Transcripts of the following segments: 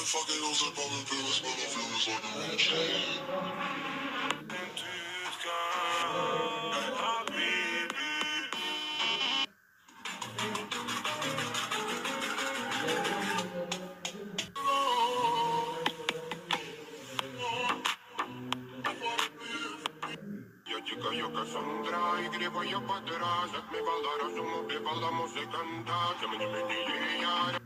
fucking on some poppin' pills, but I feel it's like a rock star. Я тікаю Кассандра, і грібаю по терасах. Ми бала розуму, бівала музиканта. Тим не мені я.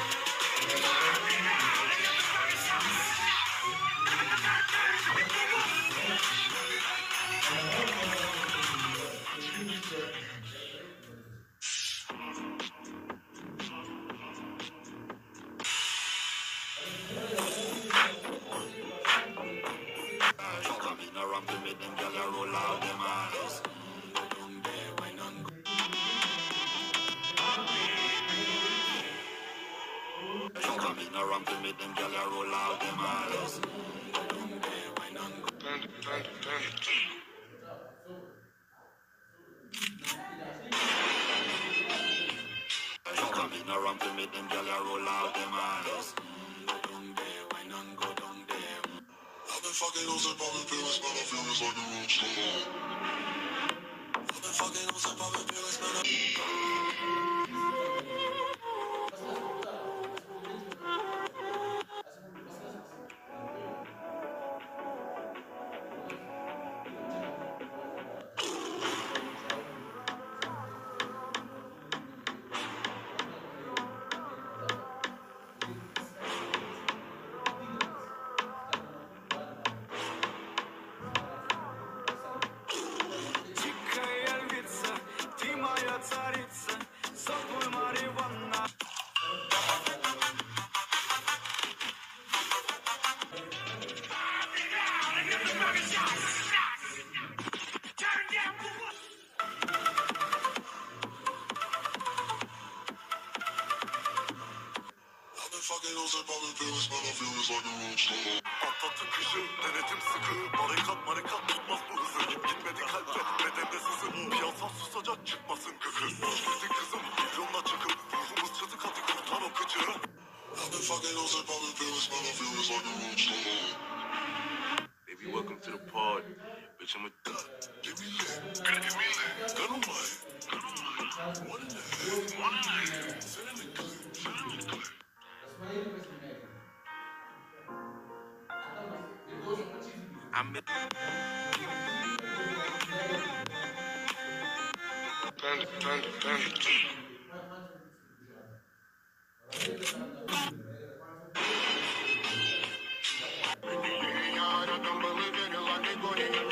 Coming around to me, them gyal a roll out them eyes. Down there, why not go? Coming around to me, them gyal a roll out them eyes. Down there, why not go? Coming around to me, them gyal a roll out them eyes. Down there, why not go down there? I've been fucking on some poppin' pills, but I feel it's like a rock star. I've been fucking on some poppin' pills, but fucking on some poppin' pills, but I feel it's like a rock star. Atlattım kışı, denetim sıkı. Barikat tutmaz bu hızı. Gitmedi kalpte, bedende sızı. Piyasam susacak, çıkmasın kıkı. Bizim kızım, milyonla çıkıp. Ruhumuz çatık hadi kurtar o kıçı. I've been fucking on some poppin' pills, but I feel it's like a rock star. Baby, welcome to the party. Bitch, I'm a thug. Get me lit, get me lit. Gun on my, one in the head, send in the clip, send in the clip. I'm in. Meni yara, dumbalı geri lan, ne